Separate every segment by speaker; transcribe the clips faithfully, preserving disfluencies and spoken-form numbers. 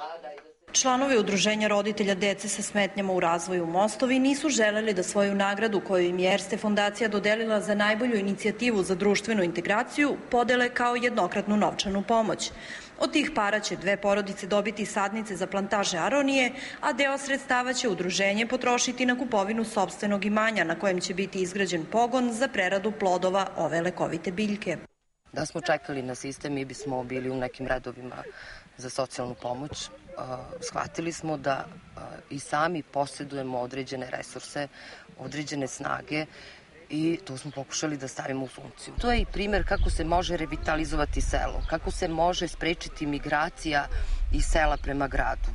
Speaker 1: Članovi Udruženja roditelja dece sa smetnjama u razvoju Mostovi nisu želeli da svoju nagradu koju im je Erste fondacija dodelila za najbolju inicijativu za društvenu integraciju podele kao jednokratnu novčanu pomoć. Od tih para će dve porodice dobiti sadnice za plantaže aronije, a deo sredstava će udruženje potrošiti na kupovinu sopstvenog imanja na kojem će biti izgrađen pogon za preradu plodova ove lekovite biljke.
Speaker 2: Da smo čekali na sistem, mi bismo bili u nekim redovima za socijalnu pomoć. Shvatili smo da i sami posjedujemo određene resurse, određene snage i to smo pokušali da stavimo u funkciju. To je i primer kako se može revitalizovati selo, kako se može sprečiti migracija iz sela prema gradu,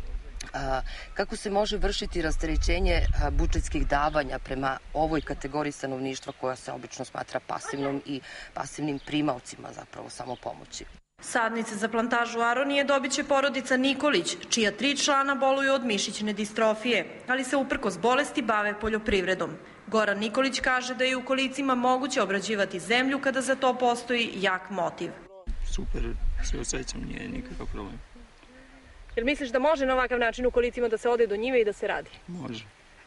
Speaker 2: kako se može vršiti rasterećenje budžetskih davanja prema ovoj kategoriji stanovništva koja se obično smatra pasivnom i pasivnim primaocima zapravo samopomoći.
Speaker 1: Sadnice za plantažu aronije dobit će porodica Nikolić, čija tri člana boluju od mišićne distrofije, ali se uprkos bolesti bave poljoprivredom. Goran Nikolić kaže da je u kolicima moguće obrađivati zemlju kada za to postoji jak motiv.
Speaker 3: Super se osjećam, nije nikakav problem.
Speaker 1: Jel misliš da može na ovakav način u kolicima da se ode do njive i da se radi?
Speaker 3: Može.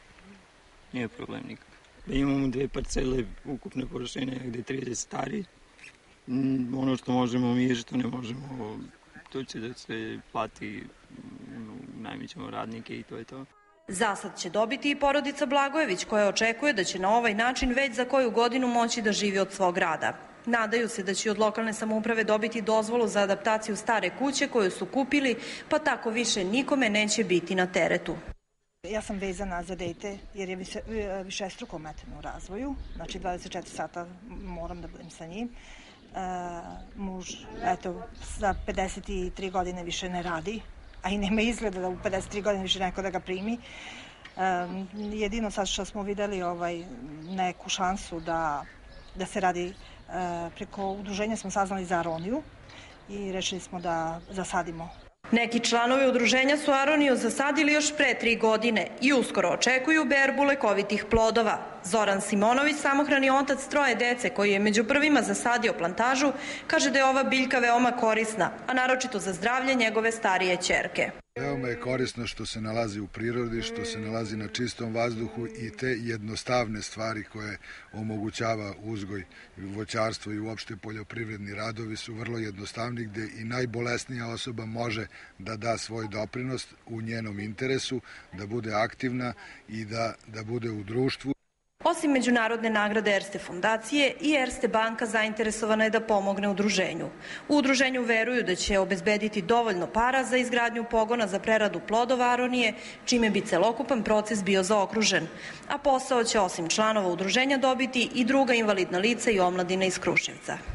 Speaker 3: Nije problem nikakav. Da imamo dve parcele ukupne površine gde je trideset stari. Ono što možemo mi, što ne možemo, to će da se plati, najmićemo radnike i to je to.
Speaker 1: Zasad će dobiti i porodica Blagojević, koja očekuje da će na ovaj način već za koju godinu moći da živi od svog rada. Nadaju se da će od lokalne samouprave dobiti dozvolu za adaptaciju stare kuće koju su kupili, pa tako više nikome neće biti na teretu.
Speaker 4: Ja sam vezana za dete jer je više, višestruko ometeno u razvoju, znači dvadeset četiri sata moram da budem sa njim. Uh, muž, eto, za pedeset tri godine više ne radi, a i nema izgleda da u pedeset tri godine više neko da ga primi. Um, jedino sad što smo videli ovaj, neku šansu da, da se radi uh, preko udruženja smo saznali za aroniju i rešili smo da zasadimo.
Speaker 1: Neki članovi udruženja su aroniju zasadili još pre tri godine i uskoro očekuju berbu lekovitih plodova. Zoran Simonović, samohrani otac troje dece koji je među prvima zasadio plantažu, kaže da je ova biljka veoma korisna, a naročito za zdravlje njegove starije ćerke.
Speaker 5: Veoma je korisno što se nalazi u prirodi, što se nalazi na čistom vazduhu i te jednostavne stvari koje omogućava uzgoj, voćarstvo i uopšte poljoprivredni radovi su vrlo jednostavni gde i najbolesnija osoba može da da svoj doprinos u njenom interesu, da bude aktivna i da, da bude u društvu.
Speaker 1: Osim međunarodne nagrade Erste fondacije, i Erste banka zainteresovana je da pomogne udruženju. U udruženju veruju da će obezbediti dovoljno para za izgradnju pogona za preradu plodova aronije, čime bi celokupan proces bio zaokružen. A posao će osim članova udruženja dobiti i druga invalidna lica i omladina iz Kruševca.